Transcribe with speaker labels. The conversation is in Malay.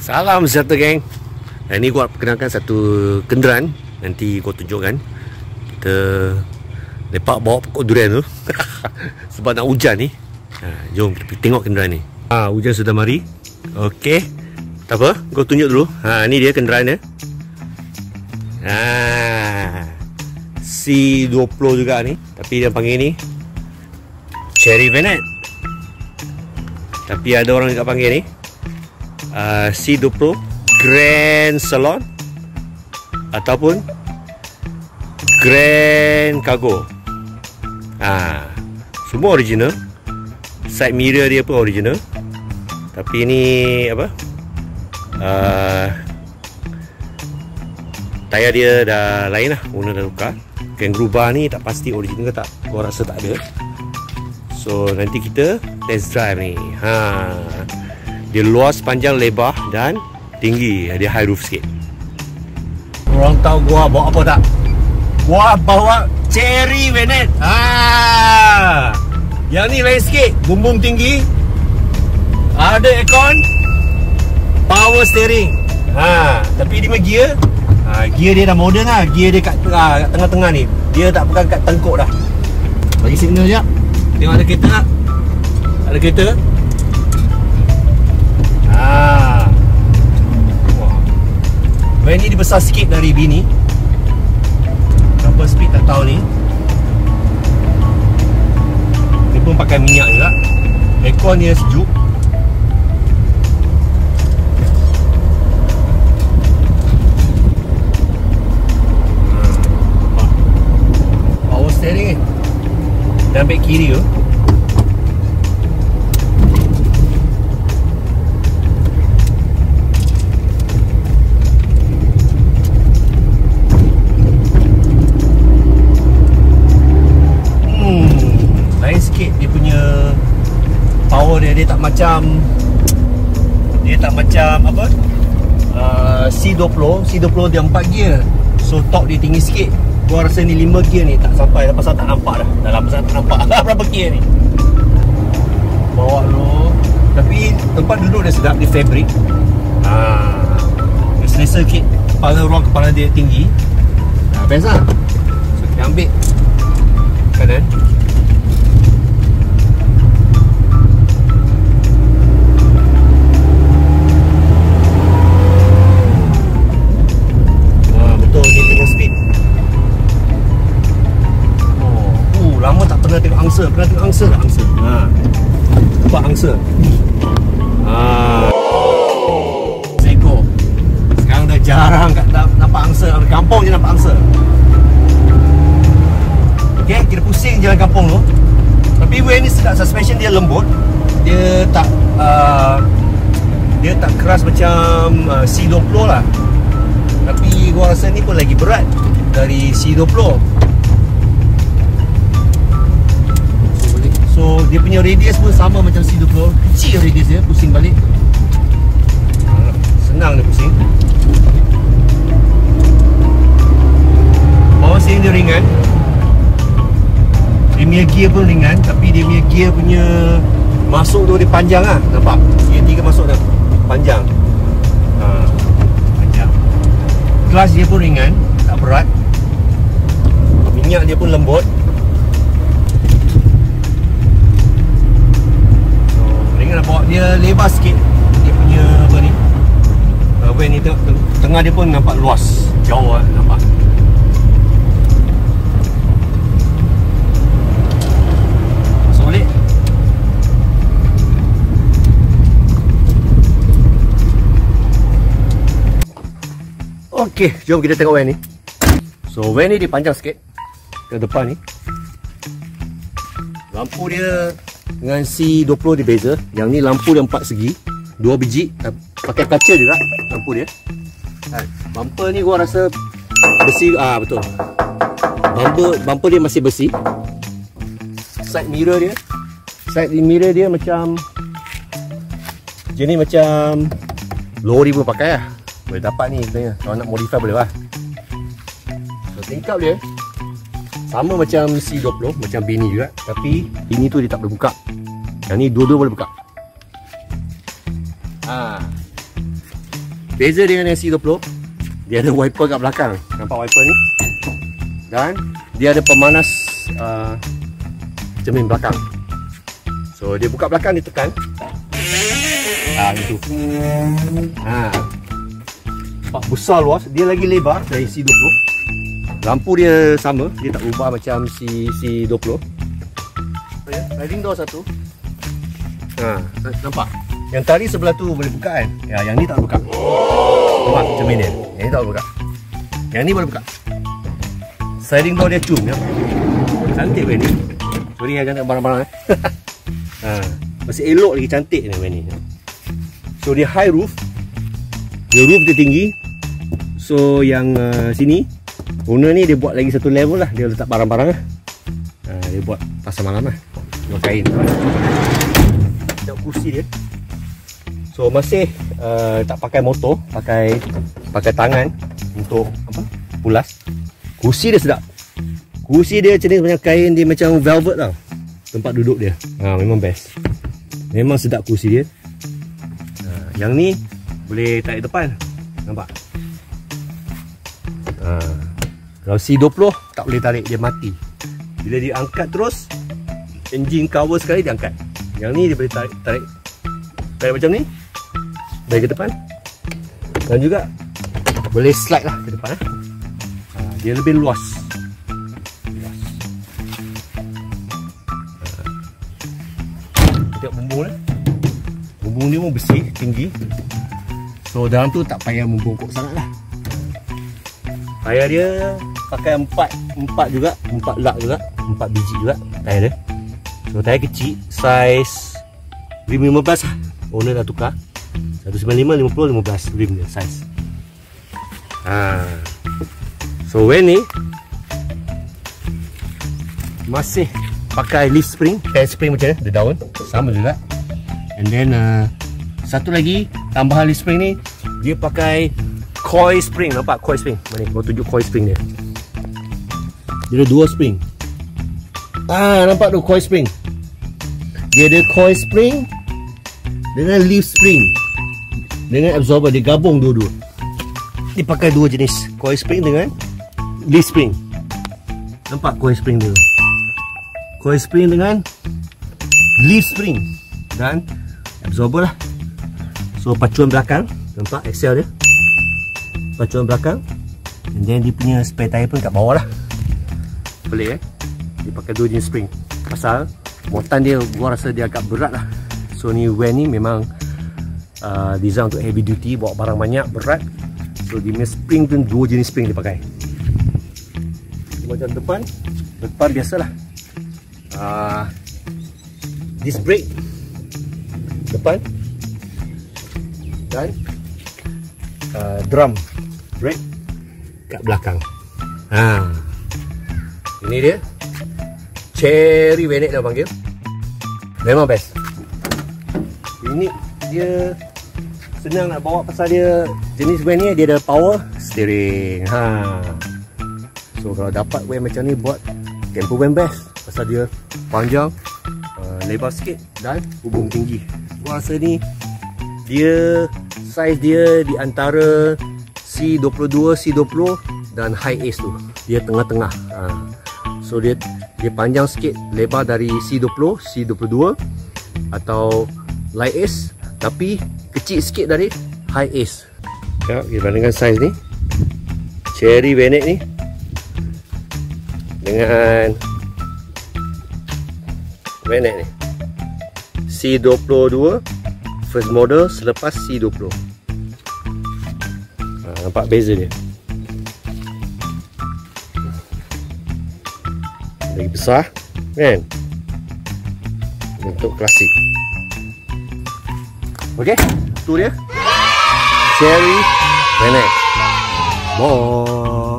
Speaker 1: Salam sejahtera geng. Ni gua perkenalkan satu kenderaan. Nanti gua tunjukkan. Kita lepak bawa pokok durian tu. Sebab nak hujan ni. Jom kita tengok kenderaan ni. Hujan sudah mari. Okey. Tak apa, gua tunjuk dulu. Ni dia kenderaan dia. C20 juga ni. Tapi dia panggil ni Cherry Venet. Tapi ada orang juga panggil ni C20 Grand Salon ataupun Grand Cargo. Semua original. Side mirror dia pun original. Tapi ni apa? Tayar dia dah lain lah, owner dah tukar. Kangaroo bar ni tak pasti original ke tak. Gua rasa tak ada. So nanti kita test drive ni. Dia luas, panjang, lebar dan tinggi. Dia high roof sikit. Orang tahu gua bawa apa tak? Gua bawa Cherry Venet. Yang ni lain sikit. Bumbung tinggi. Ada aircon. Power steering. Tapi dia punya gear. Gear dia dah modern lah. Gear dia kat tengah-tengah ni. Dia tak pegang kat tengkuk dah. Bagi signal sekejap. Tengok ada kereta tak? Ada kereta. Van ni dia besar sikit dari bini. Berapa speed tak tahu ni. Dia pun pakai minyak juga. Aircon dia sejuk. Power steering ni. Dan ambil kiri tu. Lain sikit dia punya power dia. Dia tak macam apa, C20 dia 4 gear. So torque dia tinggi sikit. Gua rasa ni 5 gear ni tak sampai. Pasal tak nampak dah. Dalam pasal tak nampak berapa gear ni. Bawa dulu. Tapi tempat duduk dia sedap. Dia fabric. Dia selesa sikit. Ruang kepala dia tinggi. Best lah. So kita ambil kanan. Betul dia tengok speed. Lama tak pernah tengok angsa. Pernah tengok angsa tak? Angsa. Nampak angsa. Seekor. Sekarang dah jarang nampak angsa. Di kampung je nampak angsa. Okay, kita pusing jalan kampung tu. Tapi van ni sedap. Suspension dia lembut. Dia tak keras macam C20 lah. Tapi gua rasa ni pun lagi berat dari C20. So dia punya radius pun sama macam C20. Kecil radius dia, pusing balik. Senang dia pusing. Power steering dia ringan. Dia punya gear pun ringan. Tapi dia punya gear punya masuk tu dia panjang lah. Nampak? Gear 3 masuk dah panjang. Panjang. Clutch dia pun ringan, tak berat. Minyak dia pun lembut. Bawa dia lebar sikit. Dia punya apa ni, van ni tengah dia pun nampak luas. Jauh lah nampak. Masuk balik. Okey, jom kita tengok van ni. So van ni dia panjang sikit ke depan ni. Lampu dia dengan C20 dia beza. Yang ni lampu dia 4 segi, 2 biji. Pakai kaca juga lampu dia. Bumper ni gua rasa besi. Betul. Bumper dia masih besi. Side mirror dia macam jenis macam lori pun pakai lah. Boleh dapat ni sebenarnya. Kalau nak modify boleh lah. So tingkap dia sama macam C20, macam bini juga. Tapi ini tu dia tak boleh buka. Yang ni dua-dua boleh buka. Beza dengan yang C20, dia ada wiper kat belakang. Nampak wiper ni? Dan dia ada pemanas cermin belakang. So dia buka belakang, dia tekan. Itu. Nampak besar luas, dia lagi lebar dari C20. Lampu dia sama, dia tak ubah macam C20. Sliding door satu. Nampak? Yang tadi sebelah tu boleh buka kan? Ya, yang ni tak boleh buka. Nampak cermin dia? Yang ni tak boleh buka. Yang ni boleh buka. Sliding door dia cum ya. Cantik band ni. Sorry jangan nak barang-barang masih elok lagi, cantik ni band ni. So dia high roof. Dia roof dia tinggi. So yang sini owner ni dia buat lagi satu level lah. Dia letak barang-barang lah. Dia buat pasar malam lah. Buat kain. Tengok kursi dia. So masih tak pakai motor, pakai tangan untuk apa? Pulas. Kursi dia sedap. Kursi dia jenis macam kain, dia macam velvet tau. Tempat duduk dia. Memang best. Memang sedap kursi dia. Yang ni boleh tarik depan. Nampak? Kalau C20 tak boleh tarik, dia mati. Bila dia angkat terus, engine cover sekali dia angkat. Yang ni dia boleh tarik macam ni. Dari ke depan. Dan juga boleh slide lah ke depan. Dia lebih luas. Tengok bumbung lah. Bumbung ni pun bersih, tinggi. So dalam tu tak payah membongkok sangat lah. Tayar dia pakai 4 juga, 4 lug juga, 4 biji juga tayar dia. So tayar kecil, size rim 15 lah. Owner dah tukar 195, 50, 15 rim dia size. So when ni masih pakai leaf spring, tail spring macam ni, dia daun sama juga. And then satu lagi tambahan leaf spring ni, dia pakai coil spring. Nampak coil spring? Mana ni? Gua tunjuk coil spring dia. Dia ada 2 spring. Nampak tu coil spring. Dia ada coil spring dengan leaf spring dengan absorber, dia gabung dua-dua. Dia pakai 2 jenis, coil spring dengan leaf spring. Nampak coil spring dia? Coil spring dengan leaf spring dan absorber lah. So pacuan belakang, nampak axle dia, pacuan belakang. And then dia punya spare tire pun kat bawah lah. Pelik dia pakai 2 jenis spring. Pasal muatan dia, gua rasa dia agak berat lah. So ni van ni memang design untuk heavy duty, bawa barang banyak, berat. So dia punya spring tu 2 jenis spring dia pakai. Macam depan biasalah. Disc brake depan dan drum brake kat belakang. Ini dia Cherry Venet dah panggil. Memang best. Ini dia senang nak bawa pasal dia jenis van ni, dia ada power steering. So kalau dapat van macam ni buat camper van best. Pasal dia panjang, lebar sikit dan hubung tinggi. Gua rasa ni dia size dia di antara C22, C20 dan High Ace tu. Dia tengah-tengah. So dia panjang sikit, lebar dari C20, C22 atau Light Ace, tapi kecil sikit dari High Ace. Ya, kita bandingkan size ni. Cherry Venet ni dengan Venet ni. C22 first model selepas C20. Nampak beza dia. Lagi besar kan? Bentuk klasik. Okey, tu dia Cherry Venet. Bye.